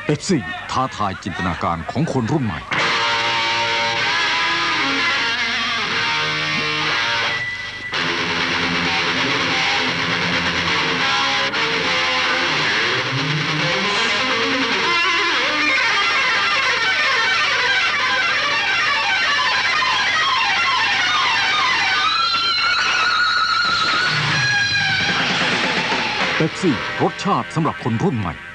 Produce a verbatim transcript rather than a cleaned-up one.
เป๊ปซี่ท้าทายจินตนาการของคนรุ่นใหม่เป๊ปซี่รสชาติสำหรับคนรุ่นใหม่